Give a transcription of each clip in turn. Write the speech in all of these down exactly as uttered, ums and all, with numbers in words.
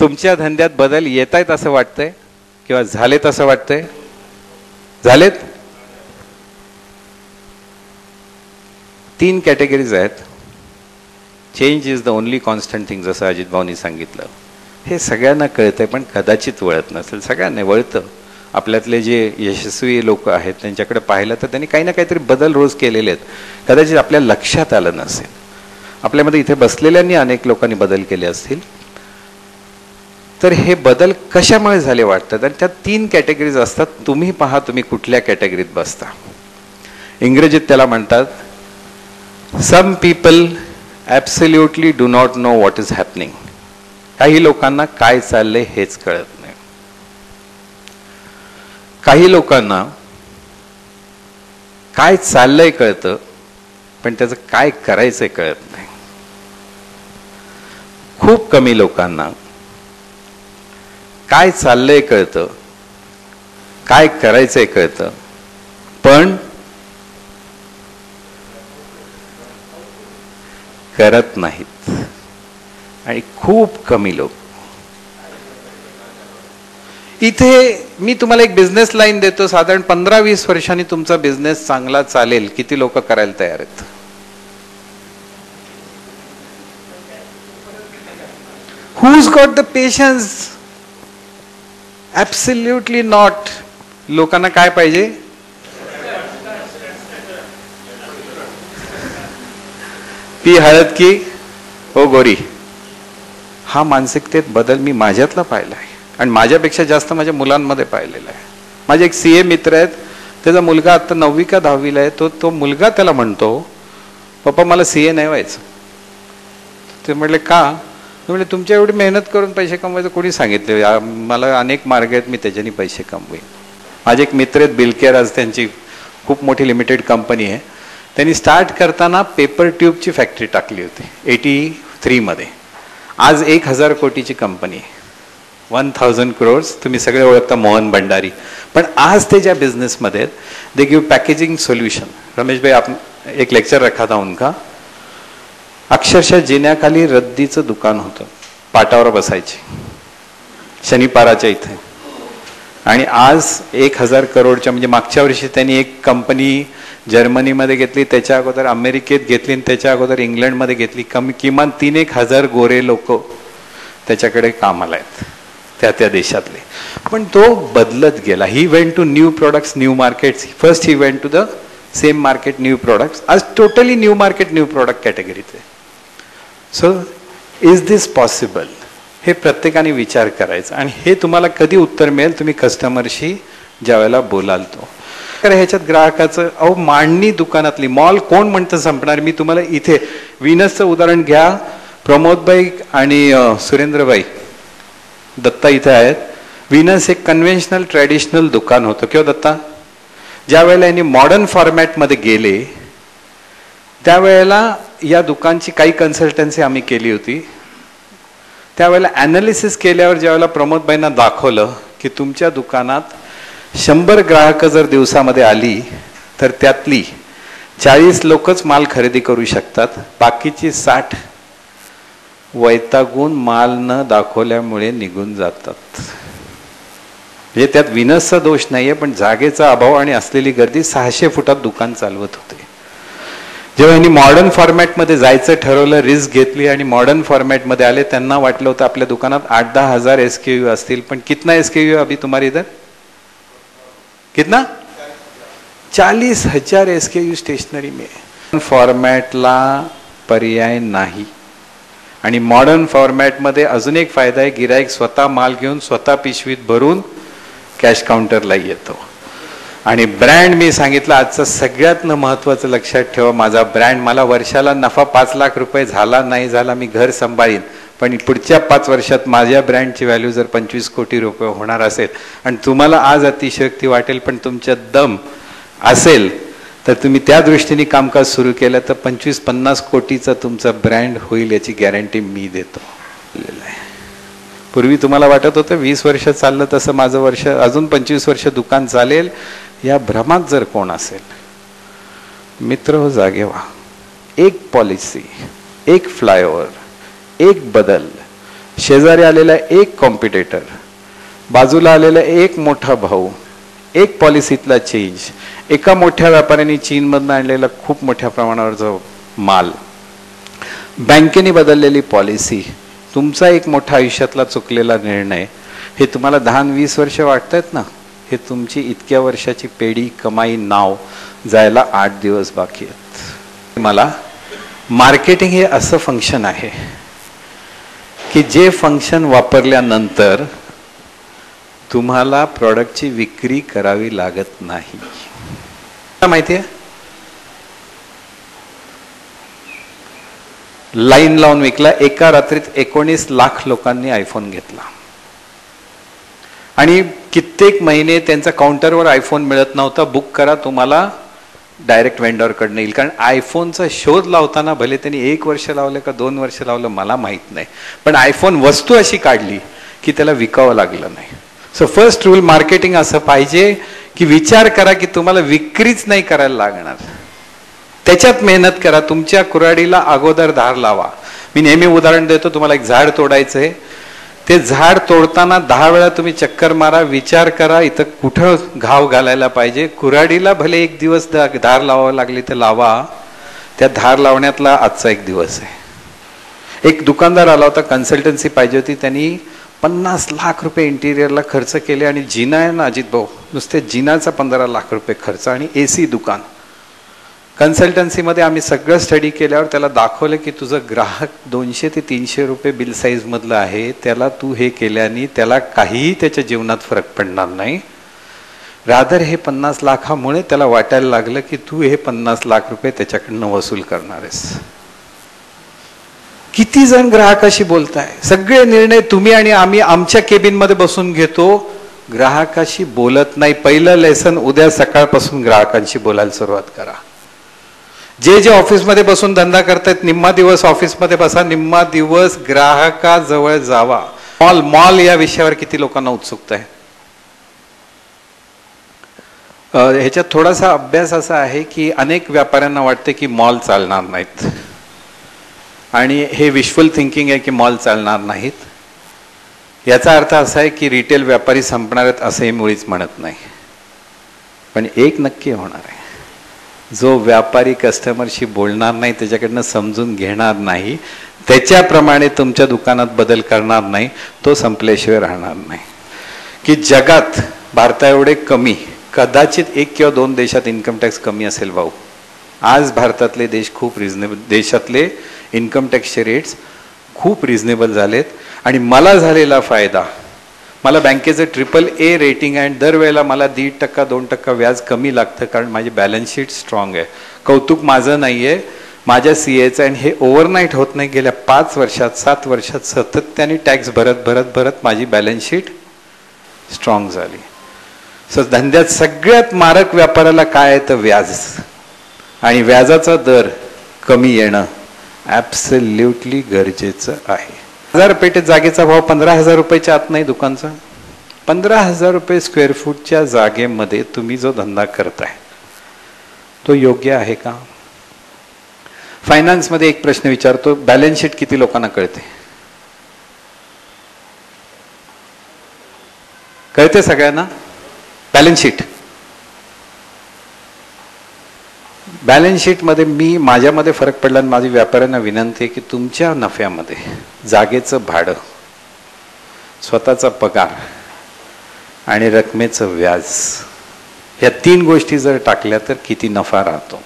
तुमच्या धंद्यात बदल येत आहेत असं वाटतंय किंवा झालेत असं वाटतंय? झालेत? तीन कॅटेगरीज आहेत. Change is the only constant thing, जसं अजित भाऊनी सांगितलं. हे सगळ्यांना कळतंय पण कदाचित वळत नसेल. सगळ्यांना वळतं. आपल्यातले जे यशस्वी लोक आहेत त्यांच्याकडे पाहिलं तर त्यांनी काही ना काहीतरी बदल रोज केलेले आहेत. कदाचित आपल्या लक्षात आलं नसेल. आपल्यामध्ये इथे बसलेल्यांनी अनेक लोकांनी बदल केले असतील. तर हे बदल कशामुळे झाले वाटतात? आणि त्यात तीन कॅटेगरीज असतात. तुम्ही पहा तुम्ही कुठल्या कॅटेगरीत बसता. इंग्रजीत त्याला म्हणतात some people absolutely do not know what is happening. काही लोकांना काय चाललंय हेच कळत नाही. काही लोकांना काय चाललंय कळतं पण त्याचं काय करायचंय कळत नाही. खूप कमी लोकांना काय चाललंय कळतं, काय करायचंय कळतं, पण करत नाहीत. आणि खूप कमी लोक. इथे मी तुम्हाला एक बिझनेस लाईन देतो. साधारण पंधरा वीस वर्षांनी तुमचा बिझनेस चांगला चालेल. किती लोक करायला तयार आहेत? Who's got the patience? Absolutely not. लोकांना काय पाहिजे? ती हळद की हो गोरी. हा मानसिकतेत बदल मी माझ्यातला पाहिला आहे आणि माझ्यापेक्षा जास्त माझ्या मुलांमध्ये पाहिलेला आहे. माझे एक सी ए मित्र आहेत. त्याचा मुलगा आता नववी का दहावीला आहे. तो तो मुलगा त्याला म्हणतो पप्पा मला सी ए नाही व्हायचं. ते म्हटले का? म्हणजे तुमच्या एवढी मेहनत करून पैसे कमवायचं कोणी सांगितले? मला अनेक मार्ग आहेत मी त्याच्यानी पैसे कमवेन. माझे एक मित्र आहेत बिलकेअर, आज त्यांची खूप मोठी लिमिटेड कंपनी आहे. त्यांनी स्टार्ट करताना पेपर ट्यूबची फॅक्टरी टाकली होती एटी थ्रीमध्ये. आज एक हजार कोटीची कंपनी आहे. One thousand crores. तुम्ही सगळे ओळखता मोहन भंडारी. पण आज ते ज्या बिझनेसमध्ये आहेत they give packaging solution. Ramesh भाई आप एक लेक्चर रखा था उनका. अक्षरशः जिन्याखाली रद्दीचं दुकान होतं. पाटावर बसायचे शनिपाराच्या इथे. आणि आज एक हजार करोडच्या म्हणजे मागच्या वर्षी त्यांनी एक कंपनी जर्मनीमध्ये घेतली, त्याच्या अगोदर अमेरिकेत घेतली आणि त्याच्या अगोदर इंग्लंडमध्ये घेतली. कमी किमान तीन एक हजार गोरे लोक त्याच्याकडे कामाला आहेत त्या त्या देशातले. पण तो बदलत गेला. He went to new products, new markets. First he went to the same market, new products. आज totally new market, new product कॅटेगरीत आहे. So is this possible? हे प्रत्येकाने विचार करायचा. आणि हे तुम्हाला कधी उत्तर मिळेल? तुम्ही कस्टमरशी ज्या वेळेला बोलाल तो. तर ह्याच्यात ग्राहकाचं अहो मांडणी दुकानातली मॉल कोण म्हणतं संपणार? मी तुम्हाला इथे विनसचं उदाहरण घ्या. प्रमोदभाई आणि सुरेंद्रभाई दत्ता इथे आहेत. विनस एक कन्व्हेन्शनल ट्रॅडिशनल दुकान होतं किंवा दत्ता? ज्या वेळेला यांनी मॉडर्न फॉर्मॅटमध्ये गेले त्यावेळेला या दुकानची काही कन्सल्टन्सी आम्ही केली होती. त्यावेळेला ॲनालिसिस केल्यावर ज्यावेळेला प्रमोदभाईंना दाखवलं की तुमच्या दुकानात शंभर ग्राहक जर दिवसामध्ये आली तर त्यातली चाळीस लोकच माल खरेदी करू शकतात, बाकीची साठ वैतागून माल न दाखवल्यामुळे निघून जातात. म्हणजे त्यात विनसचा दोष नाहीये पण जागेचा अभाव आणि असलेली गर्दी. सहाशे फुटात दुकान चालवत होते. जेव्हा यांनी मॉडर्न फॉर्मॅटमध्ये जायचं ठरवलं, रिस्क घेतली आणि मॉडर्न फॉर्मॅटमध्ये आले, त्यांना वाटलं होतं आपल्या दुकानात आठ दहा हजार एस के यू असतील. पण कितना एस के यू अभी तुम्हारे इधर? कितना? चालीस हजार एस के यू स्टेशनरी में. फॉर्मॅटला पर्याय नाही. आणि मॉडर्न फॉर्मॅटमध्ये अजून एक फायदा आहे, गिराईक स्वतः माल घेऊन स्वतः पिशवीत भरून कॅश काउंटरला येतो. आणि ब्रँड मी सांगितलं आजचं सगळ्यात महत्त्वाचं लक्षात ठेवा. माझा ब्रँड, मला वर्षाला नफा पाच लाख रुपये झाला नाही झाला मी घर सांभाळीन, पण पुढच्या पाच वर्षात माझ्या ब्रँडची व्हॅल्यू जर पंचवीस कोटी रुपये होणार असेल आणि तुम्हाला आज अतिशयोक्ती वाटेल पण तुमच्यात दम असेल तर तुम्ही त्या दृष्टीने कामकाज सुरू केलं तर पंचवीस पन्नास कोटीचा तुमचा ब्रँड होईल याची गॅरंटी मी देतो. पूर्वी तुम्हाला वाटत होतं वीस वर्ष चाललं तसं माझं वर्ष अजून पंचवीस वर्ष दुकान चालेल. या भ्रमात जर कोण असेल मित्र हो जागे व्हा. एक पॉलिसी, एक फ्लायओव्हर, एक बदल शेजारी आलेला एक कॉम्पिटिटर, बाजूला आलेला एक मोठा भाऊ, एक पॉलिसीतला चेंज, एका मोठ्या व्यापाऱ्यांनी चीनमधून आणलेला खूप मोठ्या प्रमाणावर जो माल, बँकेने बदललेली पॉलिसी, तुमचा एक मोठा आयुष्यातला चुकलेला निर्णय, हे तुम्हाला दहा वीस वर्ष वाटतायत ना, हे तुमची इतक्या वर्षाची पेढी कमाई नाव जायला आठ दिवस बाकी आहेत. मला मार्केटिंग हे असं फंक्शन आहे की जे फंक्शन वापरल्यानंतर तुम्हाला प्रॉडक्टची विक्री करावी लागत नाही. माहिती आहे, लाईन लावून विकला. एका रात्रीत एकोणीस लाख लोकांनी आयफोन घेतला आणि कित्येक महिने त्यांचा काउंटरवर आयफोन मिळत नव्हता. बुक करा, तुम्हाला डायरेक्ट वेंडरकडनं येईल. कारण आयफोनचा शोध लावताना भले त्यांनी एक वर्ष लावलं का दोन वर्ष लावलं मला माहीत नाही, पण आयफोन वस्तू अशी काढली की त्याला विकावं लागलं नाही. सो फर्स्ट रूल मार्केटिंग असं पाहिजे की विचार करा की तुम्हाला विक्रीच नाही करायला लागणार, त्याच्यात मेहनत करा. तुमच्या कुऱ्हाडीला अगोदर धार लावा. मी नेहमी उदाहरण देतो, तुम्हाला एक झाड तोडायचं आहे, ते झाड तोडताना दहा वेळा तुम्ही चक्कर मारा, विचार करा इथं कुठं घाव घालायला पाहिजे. कुऱ्हाडीला भले एक दिवस धार लावावं लागली तर लावा, त्या धार लावण्यातला आजचा एक दिवस आहे. एक दुकानदार आला होता, कन्सल्टन्सी पाहिजे होती, त्यांनी पन्नास लाख रुपये इंटिरियरला खर्च केले आणि जिना आहे ना अजित भाऊ, नुसते जिनाचा पंधरा लाख रुपये खर्च आणि ए सी दुकान. कन्सल्टन्सीमध्ये आम्ही सगळं स्टडी केल्यावर त्याला दाखवलं की तुझं ग्राहक दोनशे ते तीनशे रुपये बिल साईजमधलं आहे, त्याला तू हे केल्याने त्याला काहीही त्याच्या जीवनात फरक पडणार नाही. रादर हे पन्नास लाखामुळे त्याला वाटायला लागलं की तू हे पन्नास लाख रुपये त्याच्याकडनं वसूल करणार आहेस. किती जण ग्राहकाशी बोलताय? सगळे निर्णय तुम्ही आणि आम्ही आमच्या केबिनमध्ये बसून घेतो, ग्राहकाशी बोलत नाही. पहिलं लेसन, उद्या सकाळपासून ग्राहकांशी बोलायला सुरुवात करा. जे जे ऑफिसमध्ये बसून धंदा करतायत, निम्मा दिवस ऑफिसमध्ये बसा, निम्मा दिवस ग्राहकाजवळ जावा. मॉल मॉल या विषयावर किती लोकांना उत्सुकता आहे? ह्याच्यात थोडासा अभ्यास असा आहे की अनेक व्यापाऱ्यांना वाटते की मॉल चालणार नाहीत आणि हे विशफुल थिंकिंग आहे की मॉल चालणार नाहीत. याचा अर्थ असा आहे की रिटेल व्यापारी संपणार आहेत असंही मुळीच म्हणत नाही. पण एक नक्की होणार आहे, जो व्यापारी कस्टमरशी बोलणार नाही, त्याच्याकडनं समजून घेणार नाही, त्याच्याप्रमाणे तुमच्या दुकानात बदल करणार नाही, तो संपल्याशिवाय राहणार नाही. की जगात भारता एवढे कमी, कदाचित एक किंवा दोन देशात इन्कम टॅक्स कमी असेल भाऊ. आज भारतातले देश खूप रिझनेबल, देशातले इन्कम टॅक्सचे रेट्स खूप रिझनेबल झालेत. आणि मला झालेला फायदा, मला बँकेचं ट्रिपल ए रेटिंग आहे, दरवेळेला मला दीड टक्का दोन टक्का व्याज कमी लागतं कारण माझी बॅलन्स शीट स्ट्रॉंग आहे. कौतुक माझं नाही आहे, माझ्या सी एचं. आणि हे ओव्हरनाईट होत नाही. गेल्या पाच वर्षात सात वर्षात सातत्याने टॅक्स भरत भरत भरत माझी बॅलन्स शीट स्ट्रॉंग झाली. सो धंद्यात सगळ्यात मारक व्यापाराला काय आहे तर व्याज, आणि व्याजाचा दर कमी येणं ॲब्सल्युटली गरजेचं आहे. हजार पेठेत जागेचा भाव पंधरा हजार रुपयाच्या आत नाही दुकानचा. पंधरा हजार रुपये स्क्वेअर फूटच्या जागेमध्ये तुम्ही जो धंदा करताय तो योग्य आहे का? फायनान्समध्ये एक प्रश्न विचारतो, बॅलन्स शीट किती लोकांना कळते? कळते सगळ्यांना बॅलन्स शीट? बॅलन्स शीटमध्ये मी माझ्यामध्ये फरक पडला आणि माझी व्यापाऱ्यांना विनंती आहे की तुमच्या नफ्यामध्ये जागेचं भाडं, स्वतःचा पगार आणि रकमेचं व्याज, या तीन गोष्टी जर टाकल्या तर किती नफा राहतो?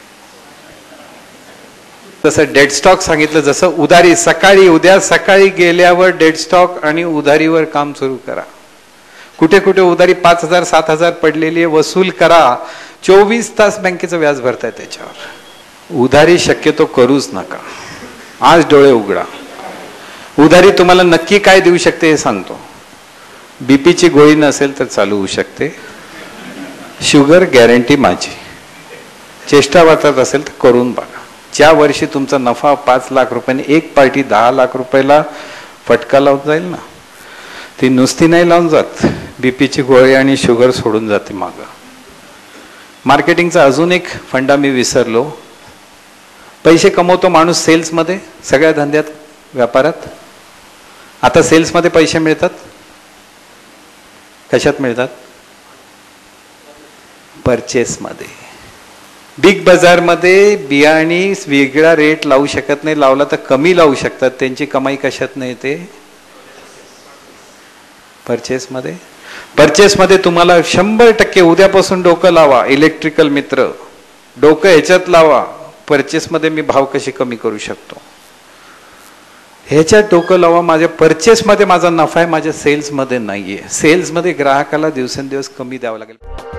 तसं डेड स्टॉक सांगितलं, जसं उधारी, सकाळी उद्या सकाळी गेल्यावर डेड स्टॉक आणि उधारीवर काम सुरू करा. कुठे कुठे उधारी पाच हजार सात हजार पडलेली आहे, वसूल करा. चोवीस तास बँकेचं व्याज भरताय त्याच्यावर. उधारी शक्यतो करूच नका. आज डोळे उघडा. उधारी तुम्हाला नक्की काय देऊ शकते हे सांगतो. बीपीची गोळी नसेल तर चालू होऊ शकते. शुगर गॅरंटी माझी. चेष्टा वाटत असेल तर करून बघा. ज्या वर्षी तुमचा नफा पाच लाख रुपयांनी एक पार्टी दहा लाख रुपयाला फटका लावून जाईल ना, ती नुसती नाही लावून जात, बीपीची गोळी आणि शुगर सोडून जाते मागं. मार्केटिंगचा अजून एक फंडा मी विसरलो. पैसे कमवतो माणूस सेल्समध्ये, सगळ्या धंद्यात व्यापारात. आता सेल्समध्ये पैसे मिळतात, कशात मिळतात? परचेसमध्ये. बिग बाजारमध्ये बियाणी वेगळा रेट लावू शकत नाही, लावला तर कमी लावू शकतात. त्यांची कमाई कशात नाही ते परचेसमध्ये. परचेसमध्ये तुम्हाला शंभर टक्के उद्यापासून डोकं लावा, इलेक्ट्रिकल मित्र डोकं ह्याच्यात लावा, परचेसमध्ये मी भाव कशी कमी करू शकतो ह्याच्यात डोकं लावा. माझ्या परचेसमध्ये माझा नफा आहे, माझ्या सेल्समध्ये नाहीये. सेल्समध्ये ग्राहकाला दिवसेंदिवस कमी द्यावं लागेल.